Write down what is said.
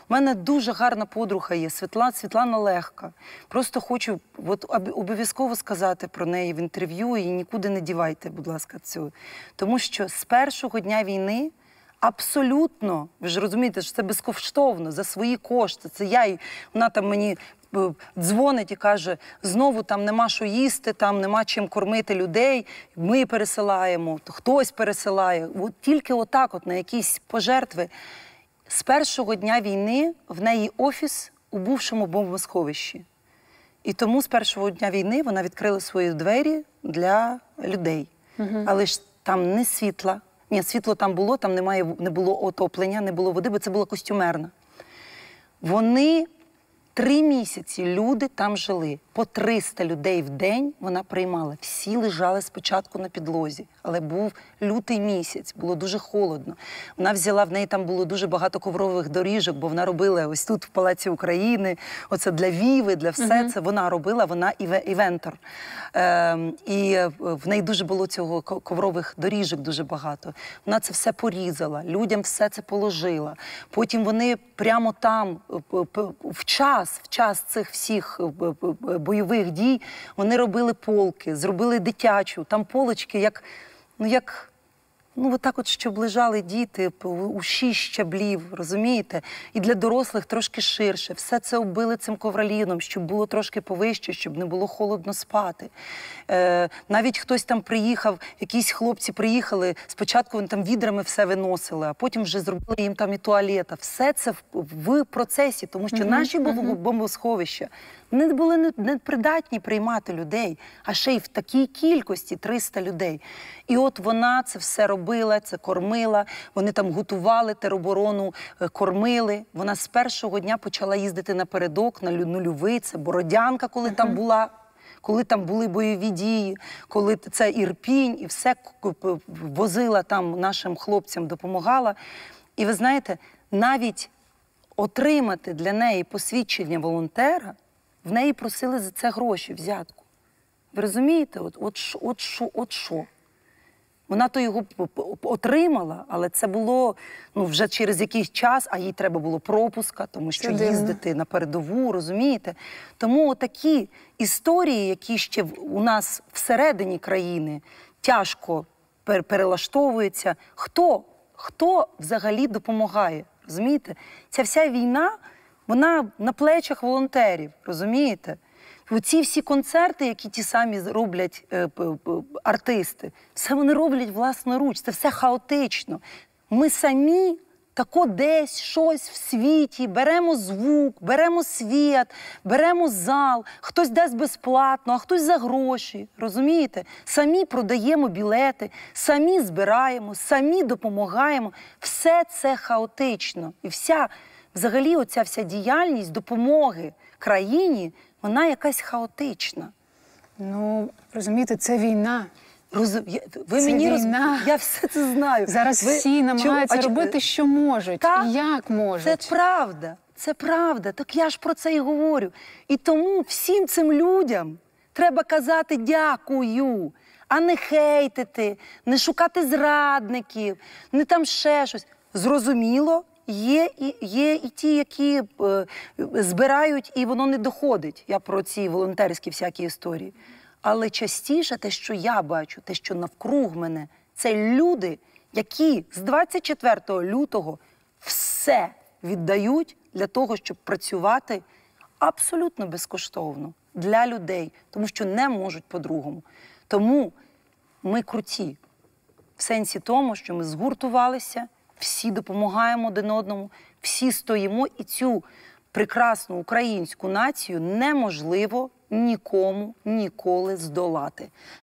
У мене дуже гарна подруга є, Світлана Легка. Просто хочу обов'язково сказати про неї в інтерв'ю і нікуди не дівайте, будь ласка, цього. Тому що з першого дня війни абсолютно, ви ж розумієте, що це безкоштовно, за свої кошти. Це я, вона там мені дзвонить і каже, знову там нема що їсти, там нема чим кормити людей, ми пересилаємо, хтось пересилає. От тільки отак от на якісь пожертви. З першого дня війни в неї офіс у бувшому бомбосховищі. І тому з першого дня війни вона відкрила свої двері для людей. Але ж там не світла. Ні, світло там було, там не було отоплення, не було води, бо це була костюмерна. Вони 3 місяці люди там жили. По 300 людей в день вона приймала. Всі лежали спочатку на підлозі. Але був лютий місяць, було дуже холодно. Вона взяла, в неї там було дуже багато коврових доріжок, бо вона робила ось тут, в Палаці України, оце для Віви, для все це вона робила, вона івентор. І в неї дуже було цього коврових доріжок дуже багато. Вона це все порізала, людям все це положила. Потім вони прямо там, в час цих всіх бойових дій, вони робили полки, зробили дитячу, там полочки, отак от, щоб лежали діти у 6 щаблів, розумієте? І для дорослих трошки ширше. Все це оббили цим ковроліном, щоб було трошки повище, щоб не було холодно спати. Навіть хтось там приїхав, якісь хлопці приїхали, спочатку вони там відрами все виносили, а потім вже зробили їм там і туалета. Все це в процесі, тому що наші бомбосховища не були непридатні приймати людей, а ще й в такій кількості 300 людей. І от вона це все робила, це кормила, вони там готували тероборону, кормили. Вона з першого дня почала їздити напередок, на нульовий, це Бородянка, коли там була, коли там були бойові дії, коли це Ірпінь, і все возила там нашим хлопцям, допомагала. І ви знаєте, навіть отримати для неї посвідчення волонтера, в неї просили за це гроші, взятку. Ви розумієте? От що? Вона то його отримала, але це було вже через якийсь час, а їй треба було пропуска, тому що їздити на передову, розумієте? Тому такі історії, які ще у нас всередині країни тяжко перелаштовуються, хто взагалі допомагає, розумієте? Ця вся війна, вона на плечах волонтерів, розумієте? Оці всі концерти, які ті самі роблять артисти, все вони роблять власноруч, це все хаотично. Ми самі тако десь щось в світі, беремо звук, беремо світ, беремо зал, хтось дасть безплатно, а хтось за гроші, розумієте? Самі продаємо білети, самі збираємо, самі допомагаємо. Все це хаотично. І взагалі оця вся діяльність допомоги країні, вона якась хаотична. Ну, розумієте, це війна. Ви мені війна. Я все це знаю. Зараз всі намагаються робити, що можуть, і як можуть. Це правда, це правда. Так я ж про це і говорю. І тому всім цим людям треба казати дякую, а не хейтити, не шукати зрадників, не там ще щось. Зрозуміло, є і ті, які збирають, і воно не доходить. Я про ці волонтерські всякі історії. Але частіше те, що я бачу, те, що навкруг мене, це люди, які з 24 лютого все віддають для того, щоб працювати абсолютно безкоштовно для людей, тому що не можуть по-другому. Тому ми круті в сенсі тому, що ми згуртувалися, всі допомагаємо один одному, всі стоїмо, і цю прекрасну українську націю неможливо нікому ніколи здолати.